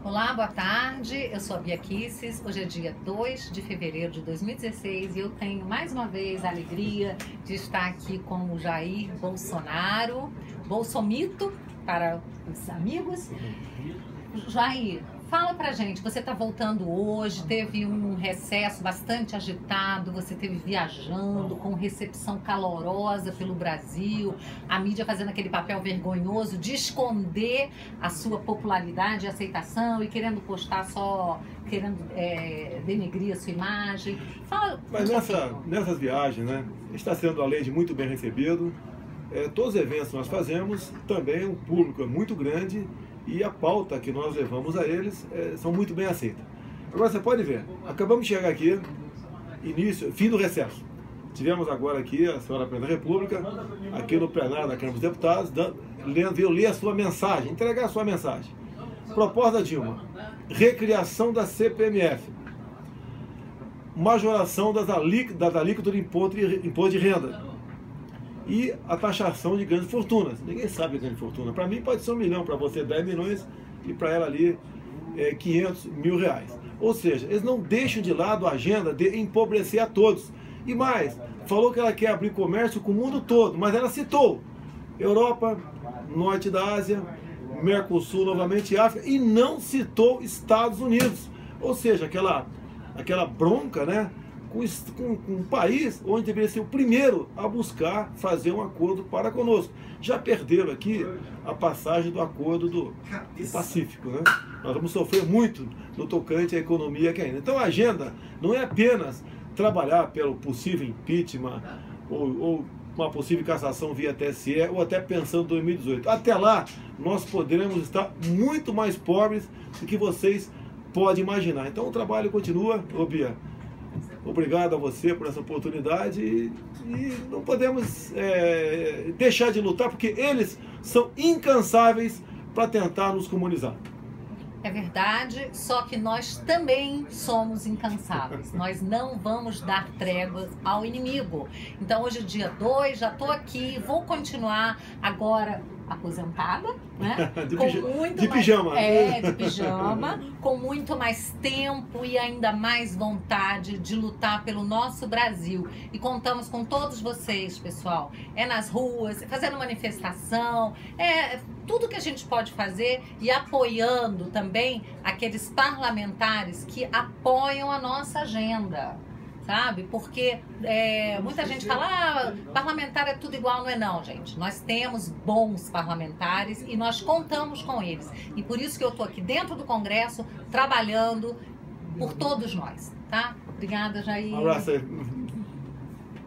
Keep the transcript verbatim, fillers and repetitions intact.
Olá, boa tarde, eu sou a Bia Kisses. Hoje é dia dois de fevereiro de dois mil e dezesseis e eu tenho mais uma vez a alegria de estar aqui com o Jair Bolsonaro, Bolsomito para os amigos. Jair, fala pra gente, você tá voltando hoje, teve um recesso bastante agitado, você teve viajando com recepção calorosa pelo Brasil, a mídia fazendo aquele papel vergonhoso de esconder a sua popularidade e aceitação e querendo postar só, querendo é, denegrir a sua imagem. Fala. Mas nessa, nessas viagens, né, está sendo além de muito bem recebido, é, todos os eventos que nós fazemos, também o público é muito grande e a pauta que nós levamos a eles é, são muito bem aceitas. Agora você pode ver, acabamos de chegar aqui, início, fim do recesso. Tivemos agora aqui a senhora Presidente da República, aqui no plenário da Câmara dos Deputados, dando, veio ler a sua mensagem, entregar a sua mensagem. Proposta da Dilma, recriação da C P M F, majoração das alíquotas da alíquota do imposto de, imposto de renda, e a taxação de grandes fortunas. Ninguém sabe grande fortuna. Para mim pode ser um milhão, para você dez milhões e para ela ali é, quinhentos mil reais. Ou seja, eles não deixam de lado a agenda de empobrecer a todos. E mais, falou que ela quer abrir comércio com o mundo todo, mas ela citou Europa, Norte da Ásia, Mercosul, novamente África, e não citou Estados Unidos. Ou seja, aquela, aquela bronca, né? Com, com um país onde deveria ser o primeiro a buscar fazer um acordo para conosco. Já perderam aqui a passagem do acordo do, do Pacífico, né? Nós vamos sofrer muito no tocante à economia aqui ainda. Então a agenda não é apenas trabalhar pelo possível impeachment ou, ou uma possível cassação via T S E ou até pensando em dois mil e dezoito. Até lá nós poderemos estar muito mais pobres do que vocês podem imaginar. Então o trabalho continua, ô Bia. Obrigado a você por essa oportunidade e, e não podemos é, deixar de lutar, porque eles são incansáveis para tentar nos comunizar. É verdade, só que nós também somos incansáveis. Nós não vamos dar tréguas ao inimigo. Então hoje é dia dois, já estou aqui, vou continuar agora aposentada, né? De, com pija muito de mais, pijama. É, de pijama, com muito mais tempo e ainda mais vontade de lutar pelo nosso Brasil. E contamos com todos vocês, pessoal. É nas ruas, fazendo manifestação, é tudo que a gente pode fazer e apoiando também aqueles parlamentares que apoiam a nossa agenda. Sabe? Porque é, muita gente fala, ah, parlamentar é tudo igual, não é não, gente. Nós temos bons parlamentares e nós contamos com eles. E por isso que eu estou aqui dentro do Congresso, trabalhando por todos nós, tá? Obrigada, Jair. Um abraço aí.